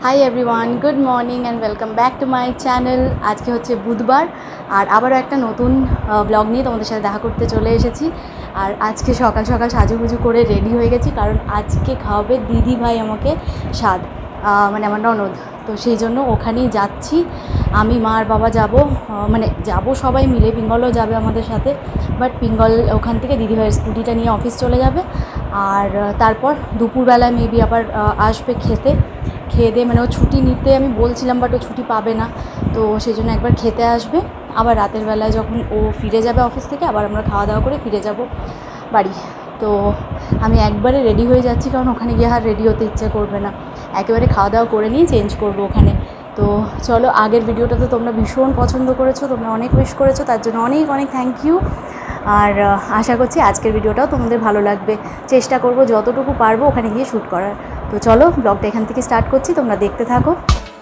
High everyone, good morning and welcome back to my channel. আজকে হচ্ছে বুধবার আর আবারও একটা নতুন ব্লগ নিয়ে তোমাদের সাথে দেখা করতে চলে এসেছি। আর আজকে সকাল সকাল সাজুগুজু করে রেডি হয়ে গেছি, কারণ আজকে খাওয়াবে দিদি ভাই আমাকে স্বাদ, মানে আমার ননদ। তো সেই জন্য ওখানেই যাচ্ছি। আমি মা আর বাবা যাব, মানে যাব সবাই মিলে, পিঙ্গলও যাবে আমাদের সাথে। বাট পিঙ্গল ওখান থেকে দিদিভাইয়ের স্কুটিটা নিয়ে অফিস চলে যাবে। আর তারপর দুপুরবেলায় মেবি আবার আসবে খেয়ে দিয়ে, মানে ও ছুটি নিতে আমি বলছিলাম, বাট ও ছুটি পাবে না। তো সেই জন্য একবার খেতে আসবে, আবার রাতের বেলায় যখন ও ফিরে যাবে অফিস থেকে, আবার আমরা খাওয়া দাওয়া করে ফিরে যাব বাড়ি। তো আমি একবারে রেডি হয়ে যাচ্ছি, কারণ ওখানে গিয়ে আর রেডি হতে ইচ্ছে করবে না, একেবারে খাওয়া দাওয়া করে নিয়ে চেঞ্জ করবো ওখানে। তো চলো, আগের ভিডিওটা তো তোমরা ভীষণ পছন্দ করেছো, তোমরা অনেক উইশ করেছো, তার জন্য অনেক অনেক থ্যাংক ইউ। আর আশা করছি আজকের ভিডিওটাও তোমাদের ভালো লাগবে। চেষ্টা করব যতটুকু পারবো ওখানে গিয়ে শ্যুট করার। তো চলো, ব্লগটা এখান থেকে স্টার্ট করছি, তোমরা দেখতে থাকো।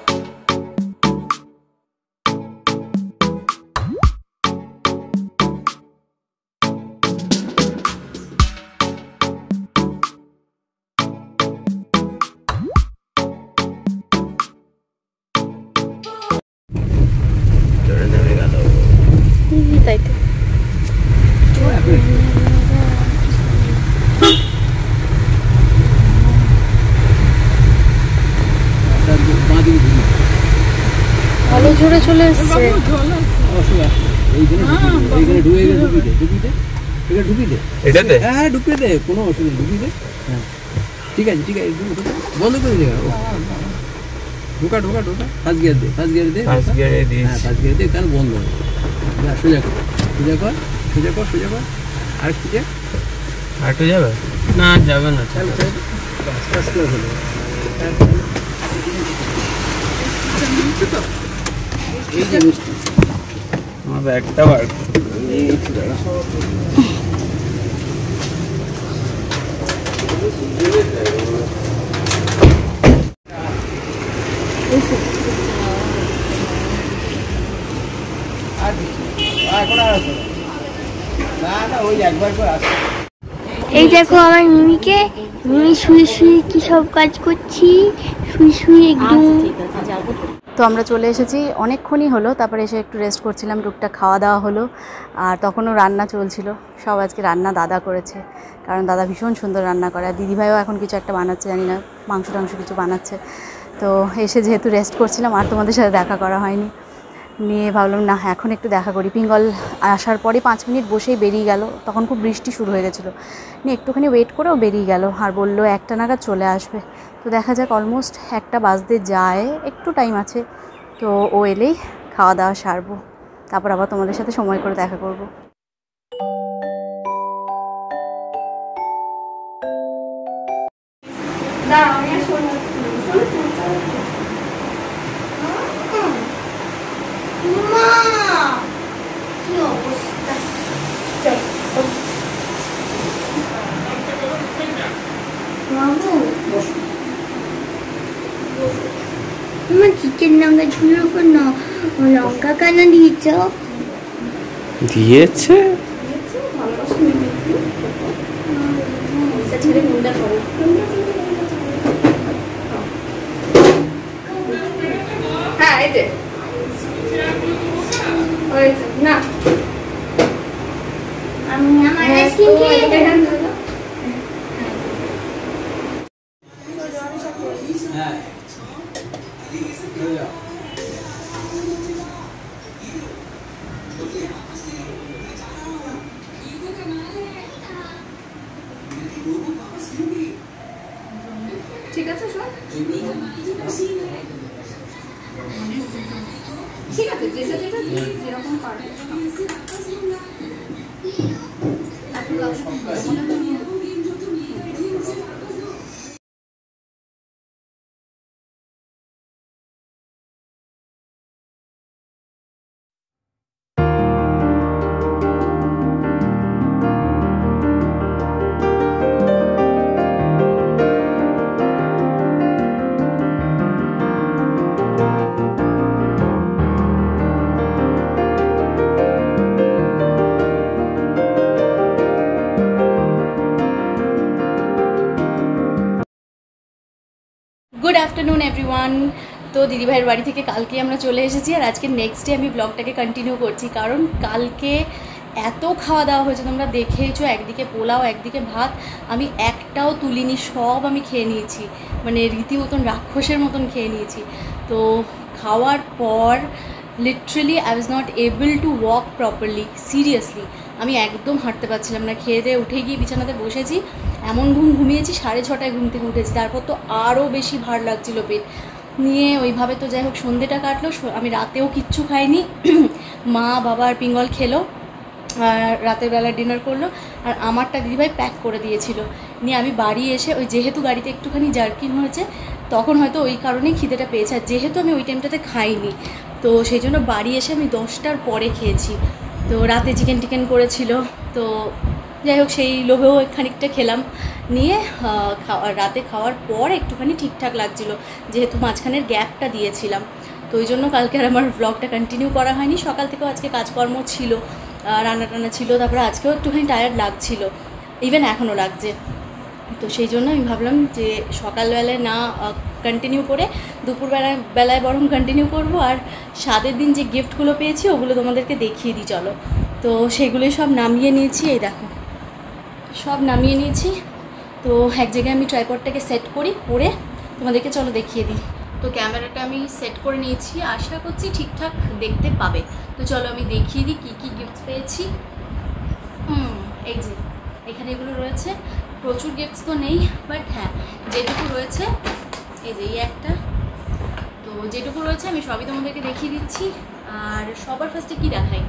তাই তো ভালো জোরে চলে এসছে। ঢুকিয়ে দে, কোনো অসুবিধা ঢুকিয়ে দে। হ্যাঁ ঠিক আছে ঠিক আছে, বন্ধ করে দে। ঢোকা ঢোকা ঢোকা, ফার্স্ট গিয়ার দে, ফার্স্ট গিয়ার দে, ফার্স্ট গিয়ারে দে, হ্যাঁ ফার্স্ট গিয়ার দে, তাহলে বন্ধ হবে। সোজা কর সোজা কর সোজা কর সোজা কর, আর একটু যা, আর একটু যাবে না, যাবে না, চল চল ফাস্ট করে হলো। এই যে মিষ্টি আমার ব্যাগটা বার এই দাঁড়া। এই দেখো আমার মিমিকে, মিমি শুয়ে শুয়ে কি সব কাজ করছি, শুয়ে শুয়ে একদম। তো আমরা চলে এসেছি, অনেকক্ষণই হলো। তারপরে এসে একটু রেস্ট করছিলাম, টুকটাক খাওয়া দাওয়া হলো। আর তখনও রান্না চলছিল, সব আজকে রান্না দাদা করেছে, কারণ দাদা ভীষণ সুন্দর রান্না করে। আর দিদিভাইও এখন কিছু একটা বানাচ্ছে, জানি না, মাংস টাংস কিছু বানাচ্ছে। তো এসে যেহেতু রেস্ট করছিলাম, আর তোমাদের সাথে দেখা করা হয়নি, নিয়ে ভাবলাম না এখন একটু দেখা করি। পিঙ্গল আসার পরে 5 মিনিট বসেই বেরিয়ে গেল, তখন খুব বৃষ্টি শুরু হয়ে গেছিলো, নিয়ে একটুখানি ওয়েট করেও বেরিয়ে গেল, আর বললো 1টা নাগাদ চলে আসবে। তো দেখা যাক, অলমোস্ট 1টা বাজতে যায়, একটু টাইম আছে। তো ও এলেই খাওয়া দাওয়া সারবো, তারপর আবার তোমাদের সাথে সময় করে দেখা করবো। চিকেন লঙ্কা ঝুলের উপর না লঙ্কা কানা দিয়েছ, দিয়েছে না আমি আমার আইসক্রিম খেয়ে ঠিক আছে, শোন, ঠিক আছে, যেটা যেটা যেরকম পারে। Afternoon everyone. তো দিদিভাইয়ের বাড়ি থেকে কালকে আমরা চলে এসেছি, আর আজকে নেক্সট ডে আমি ব্লগটাকে কন্টিনিউ করছি, কারণ কালকে এত খাওয়া দাওয়া হয়েছে তোমরা দেখেইছো। একদিকে পোলাও, একদিকে ভাত, আমি একটাও তুলিনি, সব আমি খেয়ে নিয়েছি, মানে রীতিমতন রাক্ষসের মতন খেয়ে নিয়েছি। তো খাওয়ার পর literally I was not able to walk properly, seriously আমি একদম হাঁটতে পারছিলাম না। খেয়ে দিয়ে উঠে গিয়ে বিছানাতে বসেছি, এমন ঘুমিয়েছি, 6:30 ঘুম থেকে উঠেছি। তারপর তো আরও বেশি ভার লাগছিলো পেট নিয়ে, ওইভাবে তো যাই হোক সন্ধ্যেটা কাটলো। আমি রাতেও কিচ্ছু খাইনি। মা বাবা আর পিঙ্গল খেলো, আর রাতের বেলা ডিনার করলো, আর আমারটা দিদিভাই প্যাক করে দিয়েছিল। নিয়ে আমি বাড়ি এসে ওই যেহেতু গাড়িতে একটুখানি জার্কিং হয়েছে, তখন হয়তো ওই কারণেই খিদেটা পেয়েছে, আর যেহেতু আমি ওই টাইমটাতে খাইনি, তো সেই জন্য বাড়ি এসে আমি 10টার পরে খেয়েছি। তো রাতে চিকেন টিকেন করেছিল, তো যাই হোক সেই লোভেও খানিকটা খেলাম। নিয়ে রাতে খাওয়ার পর একটুখানি ঠিকঠাক লাগছিলো, যেহেতু মাঝখানের গ্যাপটা দিয়েছিলাম। তো ওই জন্য কালকে আর আমার ব্লগটা কন্টিনিউ করা হয়নি। সকাল থেকেও আজকে কাজকর্ম ছিল, রান্না টান্না ছিল, তারপরে আজকেও একটুখানি টায়ার্ড লাগছিল, ইভেন এখনও লাগছে। তো সেই জন্য আমি ভাবলাম যে সকালবেলায় না কন্টিনিউ করে দুপুরবেলায় বরং কন্টিনিউ করব, আর স্বাদের দিন যে গিফটগুলো পেয়েছি ওগুলো তোমাদেরকে দেখিয়ে দিই চলো। তো সেগুলোই সব নামিয়ে নিয়েছি, এই দেখো সব নামিয়ে নিয়েছি। তো এক জায়গায় আমি ট্রাইপডটাকে সেট করি, করে তোমাদেরকে চলো দেখিয়ে দিই। তো ক্যামেরাটা আমি সেট করে নিয়েছি, আশা করছি ঠিকঠাক দেখতে পাবে। তো চলো আমি দেখিয়ে দিই কী কী গিফটস পেয়েছি। এই যে এখানে এগুলো রয়েছে, প্রচুর গিফটস তো নেই, বাট হ্যাঁ যেটুকু রয়েছে, এই যে এই একটা, তো যেটুকু রয়েছে আমি সবই তোমাদেরকে দেখিয়ে দিচ্ছি। আর সবার ফার্স্টে কী দেখাই,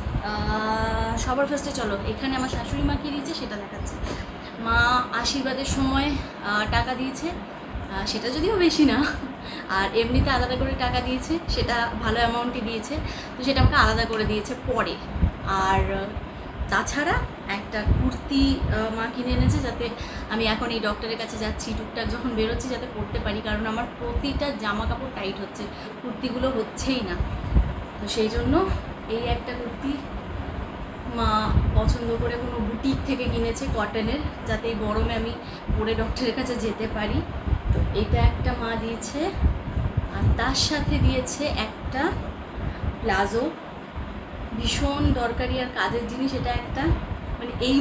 সবার ফার্স্টে চলো এখানে আমার শাশুড়ি মা কী দিয়েছে সেটা দেখাচ্ছি। মা আশীর্বাদের সময় টাকা দিয়েছে, সেটা যদিও বেশি না, আর এমনিতে আলাদা করে টাকা দিয়েছে, সেটা ভালো অ্যামাউন্টই দিয়েছে, তো সেটা আমাকে আলাদা করে দিয়েছে পরে। আর তাছাড়া একটা কুর্তি মা কিনে এনেছে, যাতে আমি এখন এই ডক্টরের কাছে যাচ্ছি, টুকটাক যখন বেরোচ্ছি যাতে পরতে পারি, কারণ আমার প্রতিটা জামা কাপড় টাইট হচ্ছে, কুর্তিগুলো হচ্ছেই না। তো সেই জন্য এই একটা কুর্তি মা পছন্দ করে কোনো বুটিক থেকে কিনেছে কটনের, যাতে এই গরমে আমি পরে ডক্টরের কাছে যেতে পারি। তো এটা একটা মা দিয়েছে, আর তার সাথে দিয়েছে একটা প্লাজো, ভীষণ দরকারি আর কাজের জিনিস এটা একটা, মানে এই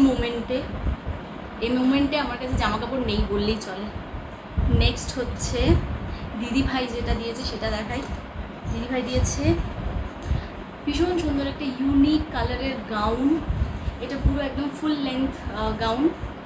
মোমেন্টে আমার কাছে জামা কাপড় নেই বললেই চলে। নেক্সট হচ্ছে দিদিভাই যেটা দিয়েছে সেটা দেখাই। দিদিভাই দিয়েছে ভীষণ সুন্দর একটা ইউনিক কালারের গাউন, এটা পুরো একদম ফুল লেন্থ গাউন,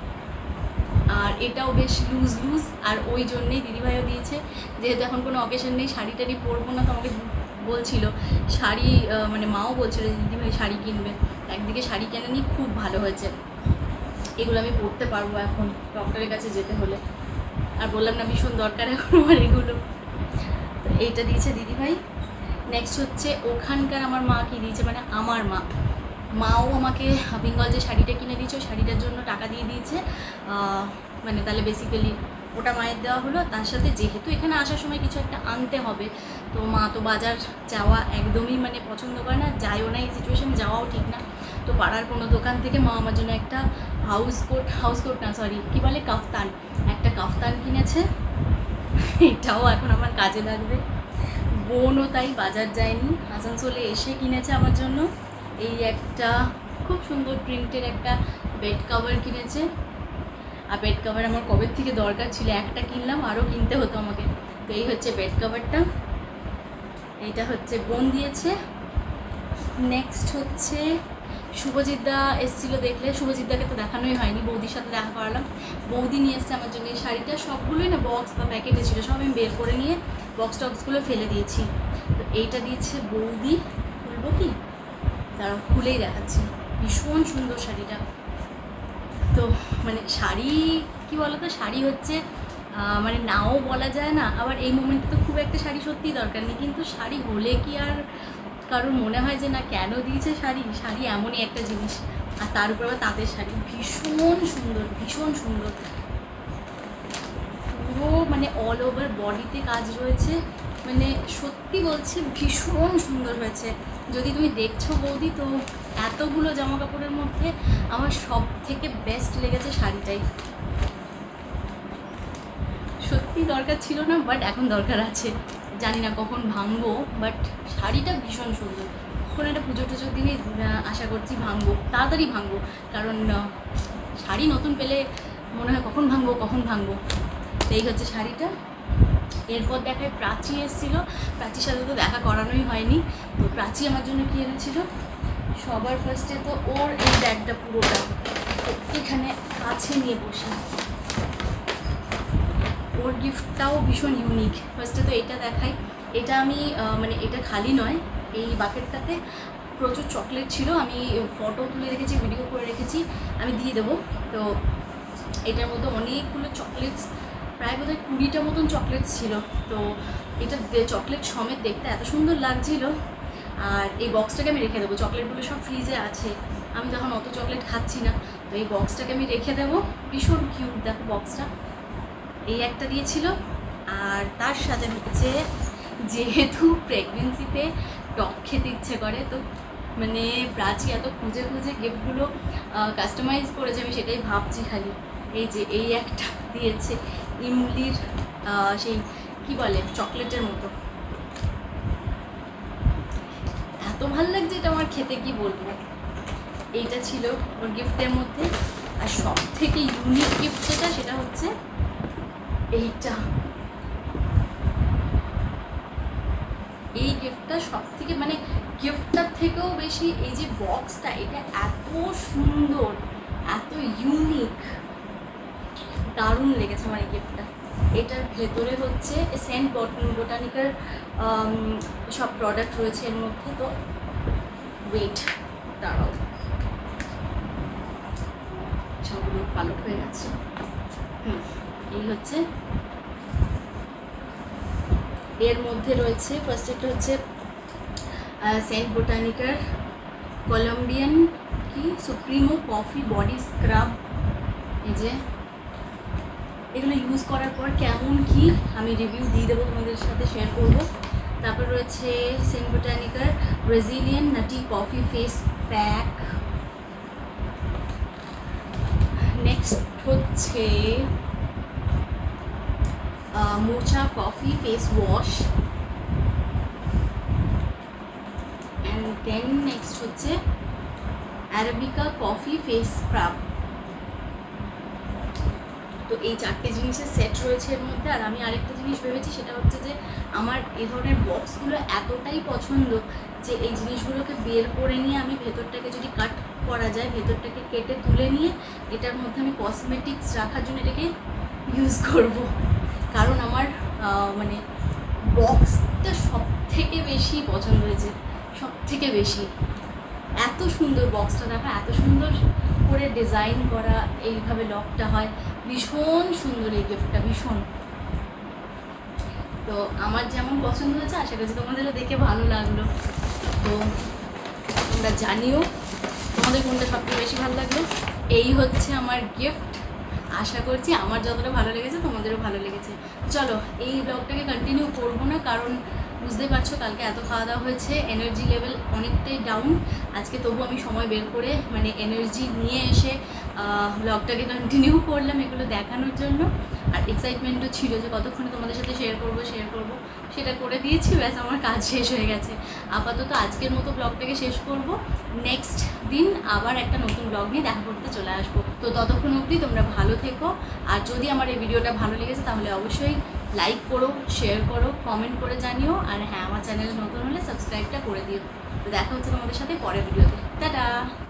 আর এটাও বেশ লুজ, আর ওই জন্যেই দিদিভাইও দিয়েছে, যেহেতু এখন কোনো অকেশন নেই, শাড়ি টাড়ি পরবো না, তো আমাকে বলছিল শাড়ি, মানে মাও বলছিল যে দিদিভাই শাড়ি কিনবে, একদিকে শাড়ি কেনেনি, খুব ভালো হয়েছে, এগুলো আমি পরতে পারবো এখন ডক্টরের কাছে যেতে হলে, আর বললাম না ভীষণ দরকার এখন আমার এগুলো। তো এইটা দিয়েছে দিদিভাই। নেক্সট হচ্ছে ওখানকার আমার মা কি দিয়েছে, মানে আমার মাও আমাকে বেঙ্গল যে শাড়িটা কিনে দিয়েছে ওই শাড়িটার জন্য টাকা দিয়ে দিয়েছে, মানে তাহলে বেসিক্যালি ওটা মায়ের দেওয়া হলো। তার সাথে যেহেতু এখানে আসার সময় কিছু একটা আনতে হবে, তো মা তো বাজার যাওয়া একদমই মানে পছন্দ করে না, যায়ও না, এই সিচুয়েশন যাওয়াও ঠিক না। তো পাড়ার কোনো দোকান থেকে মা আমার জন্য একটা হাউস কোট না সরি কী বলে একটা কাফতান কিনেছে, এটাও এখন আমার কাজে লাগবে। বোনও তাই বাজার যায়নি, আসানসোলে এসে কিনেছে আমার জন্য এই একটা খুব সুন্দর প্রিন্টের একটা বেড কভার কিনেছে। আর বেড কভার আমার কবে থেকে দরকার ছিল, একটা কিনলাম, আরও কিনতে হতো আমাকে। তো এই হচ্ছে বেড কভারটা, এইটা হচ্ছে বোন দিয়েছে। নেক্সট হচ্ছে শুভজিৎদা এসেছিলো, দেখলে শুভজিৎদাকে তো দেখানোই হয়নি, বৌদির সাথে দেখা করালাম। বৌদি নিয়ে এসছে আমার জন্য এই শাড়িটা, সবগুলোই না বক্স বা প্যাকেটে ছিল, সব আমি বের করে নিয়ে টক্সগুলো ফেলে দিয়েছি। তো এইটা দিয়েছে বৌদি, খুলবো কি তারা খুলেই দেখাচ্ছি, ভীষণ সুন্দর শাড়িটা। তো মানে শাড়ি কি বলতো, শাড়ি হচ্ছে মানে নাও বলা যায় না, আবার এই মোমেন্টে তো খুব একটা শাড়ি সত্যিই দরকার নেই, কিন্তু শাড়ি হলে কি আর কারোর মনে হয় যে না কেন দিয়েছে শাড়ি এমনই একটা জিনিস। আর তার উপর আবার তাঁতের শাড়ি, ভীষণ সুন্দর, পুরো মানে অল ওভার বডিতে কাজ রয়েছে, মানে সত্যি বলছি ভীষণ সুন্দর হয়েছে। যদি তুমি দেখছো বৌদি, তো এতগুলো জামা কাপড়ের মধ্যে আমার সব থেকে বেস্ট লেগেছে শাড়িটাই, সত্যি সত্যি দরকার ছিল না, বাট এখন দরকার আছে। জানি না কখন ভাঙবো, বাট শাড়িটা ভীষণ সুন্দর। এখন একটা পুজো টুজোর দিনে আশা করছি ভাঙবো, তাড়াতাড়ি ভাঙবো, কারণ শাড়ি নতুন পেলে মনে হয় কখন ভাঙবো। তো এই হচ্ছে শাড়িটা। এরপর দেখায় প্রাচী এসেছিলো, প্রাচীর সাথে তো দেখা করানোই হয়নি। তো প্রাচী আমার জন্য কী এনেছিল, সবার ফার্স্টে তো ওর এই ব্যাগটা পুরোটা এখানে কাছে নিয়ে বসি। ওর গিফটটাও ভীষণ ইউনিক। ফার্স্টে তো এটা দেখাই। এটা আমি মানে এটা খালি নয়, এই বাকেটটাতে প্রচুর চকলেট ছিল। আমি ফটো তুলে রেখেছি, ভিডিও করে রেখেছি, আমি দিয়ে দেবো। তো এটার মধ্যে অনেকগুলো চকলেটস, প্রায় বোধহয় 20টা মতন চকলেটস ছিল। তো এটা চকলেট সমেত দেখতে এত সুন্দর লাগছিল। আর এই বক্সটাকে আমি রেখে দেবো, চকলেটগুলো সব ফ্রিজে আছে, আমি তখন অত চকলেট খাচ্ছি না। তো এই বক্সটাকে আমি রেখে দেবো। ভীষণ কিউট দেখো বক্সটা। এই একটা দিয়েছিল। আর তার সাথে হচ্ছে, যেহেতু প্রেগনেন্সিতে টক খেতে ইচ্ছে করে, তো মানে প্রাচী এত খুঁজে গিফটগুলো কাস্টমাইজ করেছে, আমি সেটাই ভাবছি খালি। এই যে এই একটা দিয়েছে ইমলির সেই কি বলে চকলেটের মতো, এত ভালো লাগছে এটা আমার খেতে, কি বলবো। এইটা ছিল ওর গিফটের মধ্যে। আর সব থেকে ইউনিক গিফট যেটা, সেটা হচ্ছে এইটা। এই গিফটটা সব থেকে, মানে গিফটটার থেকেও বেশি এই যে বক্সটা, এটা এত সুন্দর, এত ইউনিক, দারুণ লেগেছে আমার এই গিফটটা। এটার ভেতরে হচ্ছে সেন্ট বোটানিকার সব প্রোডাক্ট রয়েছে এর মধ্যে। তো ওয়েট, দাঁড়াও, সবগুলো পালট হয়ে গেছে। এই হচ্ছে এর মধ্যে রয়েছে। ফার্স্ট একটা হচ্ছে সেন্ট বোটানিকার কলম্বিয়ান কি সুপ্রিমো কফি বডি স্ক্রাব। এই যে এগুলো ইউজ করার পর কেমন কি আমি রিভিউ দিয়ে দেবো, তোমাদের সাথে শেয়ার করবো। তারপর রয়েছে সেন্ট বোটানিকার Brazilian nutty coffee face pack. Next হচ্ছে mocha coffee face wash. And then next হচ্ছে অ্যারাবিকা কফি ফেস স্ক্রাব। তো এই 4টে জিনিসের সেট রয়েছে এর মধ্যে। আর আমি আরেকটা জিনিস ভেবেছি, সেটা হচ্ছে যে আমার এই ধরনের বক্সগুলো এতটাই পছন্দ যে এই জিনিসগুলোকে বের করে নিয়ে আমি ভেতরটাকে যদি কাট করা যায়, ভেতরটাকে কেটে তুলে নিয়ে এটার মধ্যে আমি কসমেটিক্স রাখার জন্য এটাকে ইউজ করব। কারণ আমার মানে বক্সটা সব থেকে বেশি পছন্দ হয়েছে, সব থেকে বেশি। এত সুন্দর বক্সটা দেখো, এত সুন্দর করে ডিজাইন করা, এইভাবে লকটা হয়, ভীষণ সুন্দর এই গিফটটা, ভীষণ। তো আমার যেমন পছন্দ হয়েছে, আশা করছি তোমাদেরও দেখে ভালো লাগলো। তো তোমরা জানিও তোমাদের কোনটা সবথেকে বেশি ভালো লাগলো। এই হচ্ছে আমার গিফট। আশা করছি আমার যতটা ভালো লেগেছে তোমাদেরও ভালো লেগেছে। চলো এই ব্লগটাকে কন্টিনিউ করবো না, কারণ বুঝতেই পারছো কালকে এত খাওয়া দাওয়া হয়েছে, এনার্জি লেভেল অনেকটাই ডাউন। আজকে তবু আমি সময় বের করে মানে এনার্জি নিয়ে এসে ব্লগটাকে কন্টিনিউ করলাম এগুলো দেখানোর জন্য। আর এক্সাইটমেন্টও ছিল যে কতক্ষণে তোমাদের সাথে শেয়ার করবো, সেটা করে দিয়েছি, ব্যাস আমার কাজ শেষ হয়ে গেছে। আপাতত আজকের মতো ব্লগটাকে শেষ করব। নেক্সট দিন আবার একটা নতুন ব্লগ নিয়ে দেখা করতে চলে আসবো। তো ততক্ষণ অবধি তোমরা ভালো থেকো। আর যদি আমার এই ভিডিওটা ভালো লেগেছে তাহলে অবশ্যই লাইক করো, শেয়ার করো, কমেন্ট করে জানিও। আর হ্যাঁ, আমার চ্যানেল নতুন হলে সাবস্ক্রাইবটা করে দিও। তো দেখা হচ্ছে তোমাদের সাথে পরের ভিডিওতে। টাটা।